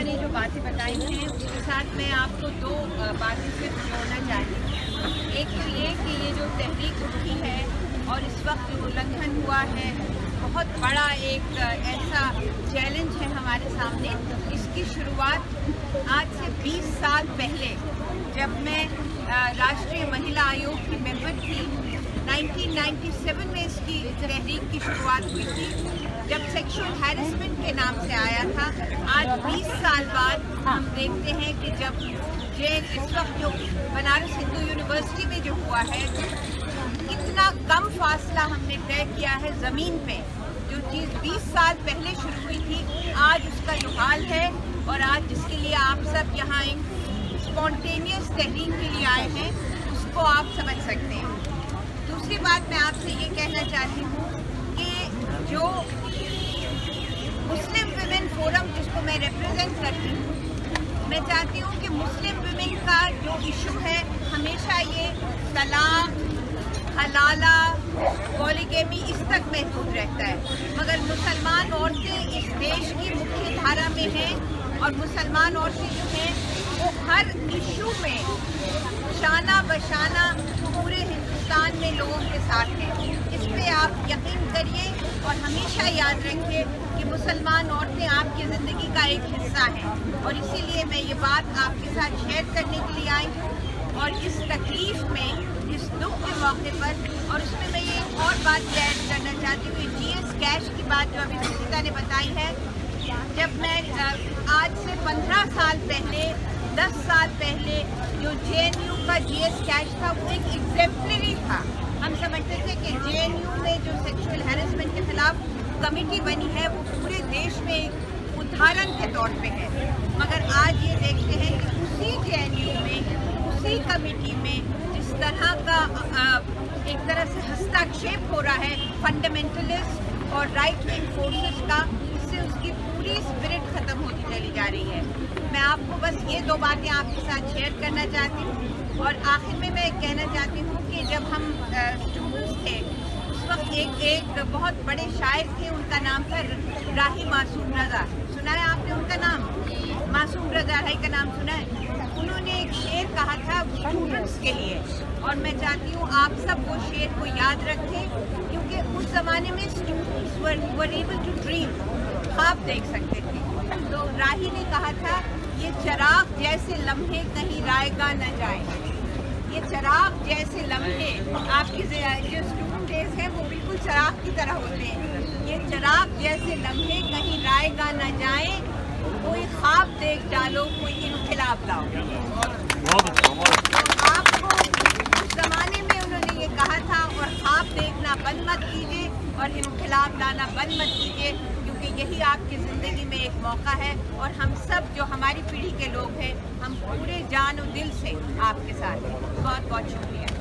ने जो बातें बताई हैं उसके साथ मैं आपको दो बातें सिर्फ जोड़ना चाहती हूँ। एक तो ये कि ये जो तहरीक उठी है और इस वक्त जो उल्लंघन हुआ है, बहुत बड़ा एक ऐसा चैलेंज है हमारे सामने। इसकी शुरुआत आज से 20 साल पहले जब मैं राष्ट्रीय महिला आयोग की मेंबर थी, 1997 में इसकी तहरीक की शुरुआत हुई थी, जब सेक्सुअल हैरेसमेंट के नाम से आया था। आज 20 साल बाद हम देखते हैं कि जब इस वक्त जो बनारस हिंदू यूनिवर्सिटी में जो हुआ है, कितना कम फासला हमने तय किया है ज़मीन पे। जो चीज़ 20 साल पहले शुरू हुई थी, आज उसका जो हाल है, और आज जिसके लिए आप सब यहाँ एक स्पॉन्टेनियस तहरीक के लिए आए हैं, उसको आप समझ सकते हैं। दूसरी बात मैं आपसे ये कहना चाहती हूँ कि जो मुस्लिम विमेन फोरम जिसको मैं रिप्रेजेंट करती हूँ, मैं चाहती हूँ कि मुस्लिम विमेन का जो इशू है हमेशा ये तलाक, हलाला, पॉलीगैमी इस तक महदूद रहता है, मगर मुसलमान औरतें इस देश की मुख्य धारा में हैं और मुसलमान औरतें जो हैं वो हर इशू में शाना बशाना पूरे हिंदुस्तान में लोगों के साथ हैं। इस पे आप यकीन करिए और हमेशा याद रखिए कि मुसलमान औरतें आपकी ज़िंदगी का एक हिस्सा हैं, और इसीलिए मैं ये बात आपके साथ शेयर करने के लिए आई हूँ। और इस तकलीफ़ में, इस दुख के मौके पर, और उसमें मैं ये एक और बात ऐड करना चाहती हूँ, GS कैश की बात जो अभी सुनीता ने बताई है। जब मैं आज से 15 साल पहले, 10 साल पहले जो JNU का GS कैश था वो एक एग्जेम्पलरी था। हम समझते थे कि JNU में जो सेक्सुअल हैरेसमेंट के खिलाफ कमेटी बनी है वो पूरे देश में एक उदाहरण के तौर पे है, मगर आज ये देखते हैं कि उसी JNU में, उसी कमेटी में जिस तरह का एक तरह से हस्तक्षेप हो रहा है फंडामेंटलिस्ट और राइट विंग फोर्सेस का, इससे उसकी पूरी स्पिरिट ख़त्म होती चली जा रही है। मैं आपको बस ये दो बातें आपके साथ शेयर करना चाहती हूँ। और आखिर में मैं कहना चाहती हूँ कि जब हम स्टूडेंट्स थे उस वक्त एक बहुत बड़े शायर थे, उनका नाम था राही मासूम रज़ा। सुना है आपने उनका नाम? मासूम रज़ा राही का नाम सुना है? उन्होंने एक शेर कहा था स्टूडेंट्स के लिए, और मैं चाहती हूँ आप सब वो शेर को याद रखें, क्योंकि उस ज़माने में students were able to dream, ख्वाब देख सकते थे। तो राही ने कहा था, ये चिराग जैसे लम्हे कहीं रायगा न जाए। ये चिराग जैसे लम्हे, आपकी जो स्टूडेंट डेज हैं वो बिल्कुल चिराग की तरह होते हैं। ये चिराग जैसे लम्हे कहीं रायगा न जाए, कोई ख्वाब देख डालो, कोई इनकलाब लाओ। तो आपको उस ज़माने में उन्होंने ये कहा था, और ख्वाब देखना बंद मत कीजिए और इनकलाब लाना बंद मत कीजिए, क्योंकि यही आपकी ज़िंदगी में एक मौका है। और हम सब जो हमारी पीढ़ी के लोग हैं, हम पूरे जान और दिल से आपके साथ हैं। बहुत बहुत शुक्रिया।